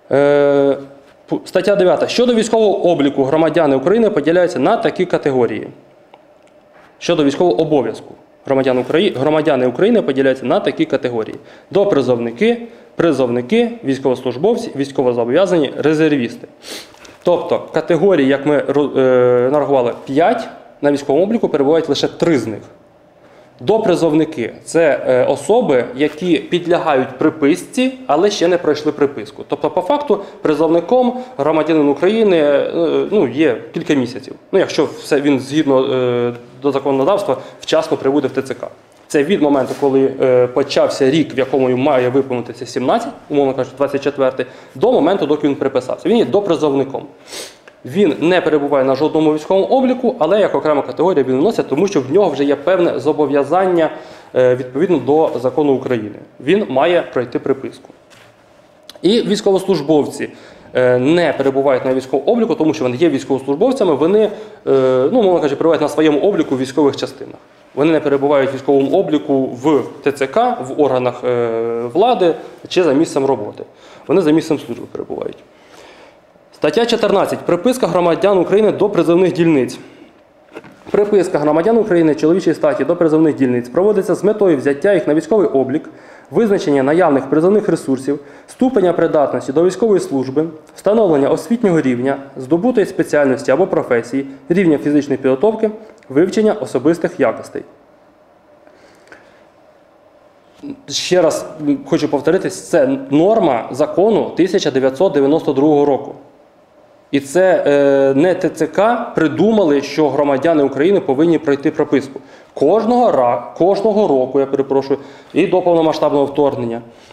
Стаття 9. Щодо військового обліку громадяни України поділяються на такі категорії. Щодо військового обов'язку громадяни України поділяються на такі категорії. Допризовники, призовники, військовослужбовці, військовозобов'язані, резервісти. Тобто категорії, як ми нарахували, 5, на військовому обліку перебувають лише 3 з них. Допризовники – це особи, які підлягають приписці, але ще не пройшли приписку. Тобто, по факту, призовником громадянин України є кілька місяців. Якщо він згідно до законодавства вчасно прибуде в ТЦК. Це від моменту, коли почався рік, в якому має виповнитися 17, умовно кажучи, 24, до моменту, доки він приписався. Він є допризовником. Він не перебуває на жодному військовому обліку, але як окрема категорія він вносить, тому що в нього вже є певне зобов'язання відповідно до закону України. Він має пройти приписку. І військовослужбовці не перебувають на військовому обліку, тому що вони є військовослужбовцями, вони, мовно кажучи, перебувають на своєму обліку в військових частинах. Вони не перебувають в військовому обліку в ТЦК, в органах влади чи за місцем роботи. Вони за місцем служби перебувають. Стаття 14. Приписка громадян України до призовних дільниць. Приписка громадян України чоловічої статі до призовних дільниць проводиться з метою взяття їх на військовий облік, визначення наявних призовних ресурсів, ступеня придатності до військової служби, встановлення освітнього рівня, здобутої спеціальності або професії, рівня фізичної підготовки, вивчення особистих якостей. Ще раз хочу повторитись, це норма закону 1992 року. І це не ТЦК придумали, що громадяни України повинні пройти прописку. Кожного року, і до повномасштабного вторгнення,